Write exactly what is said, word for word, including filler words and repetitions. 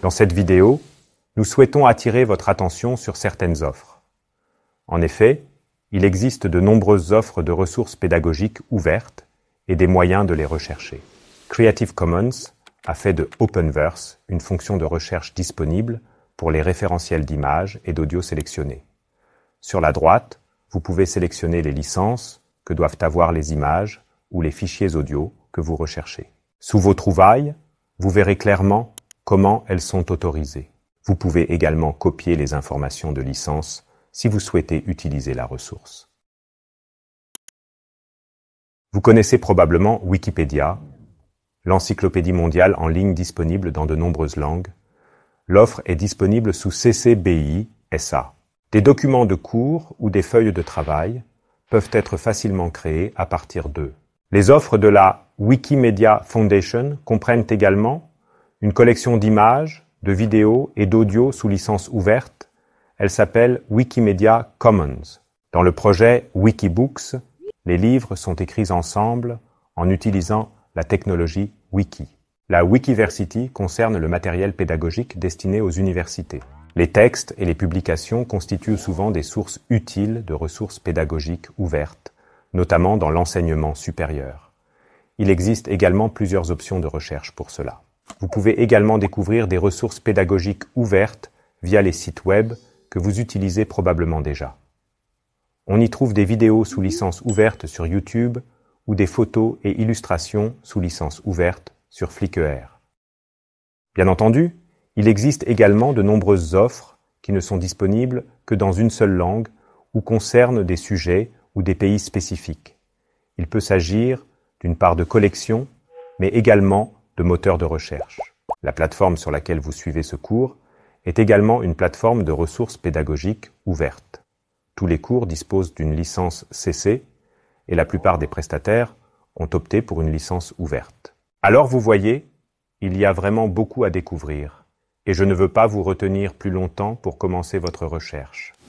Dans cette vidéo, nous souhaitons attirer votre attention sur certaines offres. En effet, il existe de nombreuses offres de ressources pédagogiques ouvertes et des moyens de les rechercher. Creative Commons a fait de Openverse une fonction de recherche disponible pour les référentiels d'images et d'audio sélectionnés. Sur la droite, vous pouvez sélectionner les licences que doivent avoir les images ou les fichiers audio que vous recherchez. Sous vos trouvailles, vous verrez clairement comment elles sont autorisées. Vous pouvez également copier les informations de licence si vous souhaitez utiliser la ressource. Vous connaissez probablement Wikipédia, l'encyclopédie mondiale en ligne disponible dans de nombreuses langues. L'offre est disponible sous C C B I S A. Des documents de cours ou des feuilles de travail peuvent être facilement créés à partir d'eux. Les offres de la Wikimedia Foundation comprennent également une collection d'images, de vidéos et d'audio sous licence ouverte. Elle s'appelle Wikimedia Commons. Dans le projet Wikibooks, les livres sont écrits ensemble en utilisant la technologie Wiki. La Wikiversity concerne le matériel pédagogique destiné aux universités. Les textes et les publications constituent souvent des sources utiles de ressources pédagogiques ouvertes, notamment dans l'enseignement supérieur. Il existe également plusieurs options de recherche pour cela. Vous pouvez également découvrir des ressources pédagogiques ouvertes via les sites web que vous utilisez probablement déjà. On y trouve des vidéos sous licence ouverte sur YouTube ou des photos et illustrations sous licence ouverte sur Flickr. Bien entendu, il existe également de nombreuses offres qui ne sont disponibles que dans une seule langue ou concernent des sujets ou des pays spécifiques. Il peut s'agir d'une part de collection, mais également de moteurs de recherche. La plateforme sur laquelle vous suivez ce cours est également une plateforme de ressources pédagogiques ouvertes. Tous les cours disposent d'une licence C C et la plupart des prestataires ont opté pour une licence ouverte. Alors vous voyez, il y a vraiment beaucoup à découvrir et je ne veux pas vous retenir plus longtemps pour commencer votre recherche.